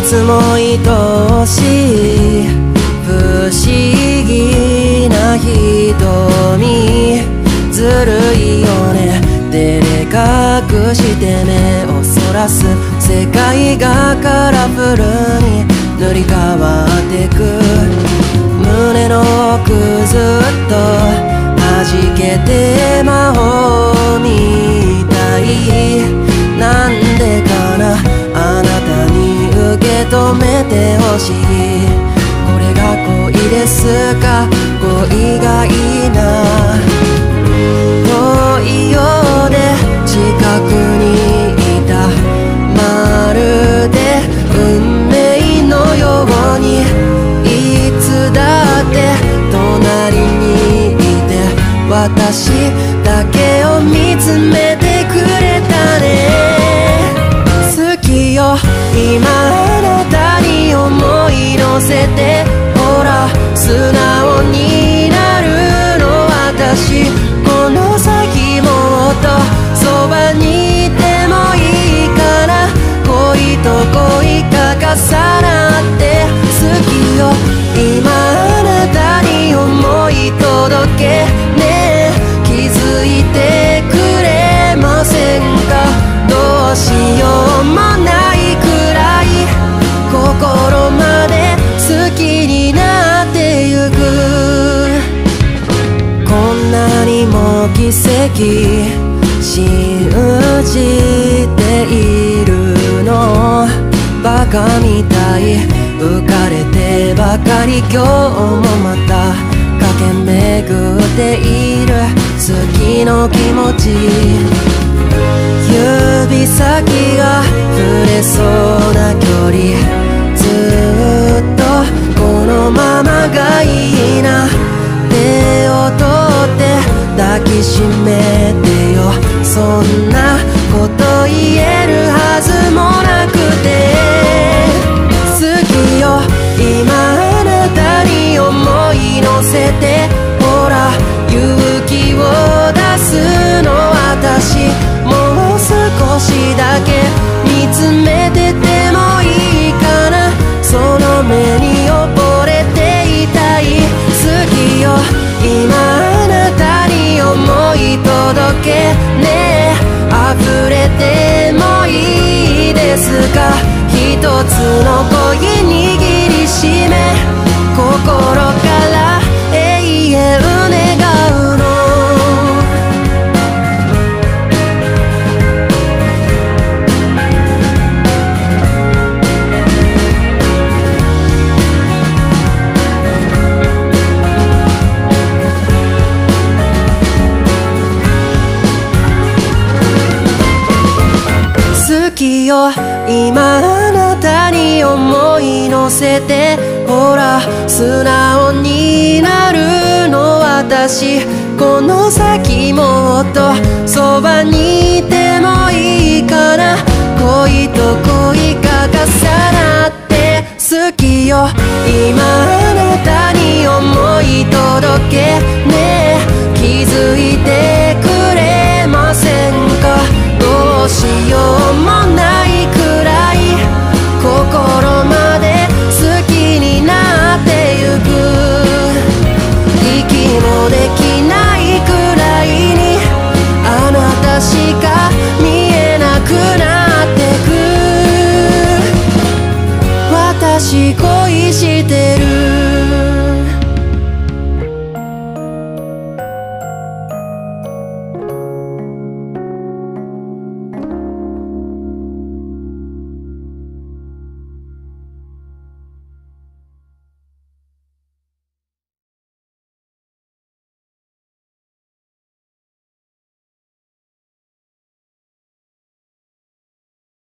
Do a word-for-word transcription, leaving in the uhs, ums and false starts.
つも愛しい不思議な瞳、ずるいよね。照れ隠して目をそらす世界がカラフルに塗り替わってく。胸の奥ずっと弾けて魔法みたい。なんでかな、あなたに受け止めてほしい。これが恋ですか、恋がいいな。遠いようで近くにいた、まるで運命のように。いつだって隣にいて私だけを見つめてくれたね。好きよ今あなたに思い乗せて、ほら素直になるの私。この先もっとそばにいてもいいから、恋と恋が重なって好きよ今あなたに思い届けね。え気づいてくれませんか、どうしようもないくらい心まで好きになってゆく。こんなにも奇跡信じているの、バカみたい浮かれてばかり。今日もまた駆け巡っている好きの気持ち。指先が触れそうな距離、ずっとこのままがいいな。手を取って抱きしめてよ、そんなこと言えるはずもなくて。好きよ今あなたに思い乗せて、ほら勇気を出すの私。もう少しだけ見つめててもいいかな、その目に溺れていたい。好きよ今あなたに思い届けね。え溢れてもいいですか、一つの恋握りしめ、心から永遠願うの。好きよ今あなたに思い乗せて、ほら素直になるの私。この先もっとそばにいてもいいかな、恋と恋が重なって好きよ今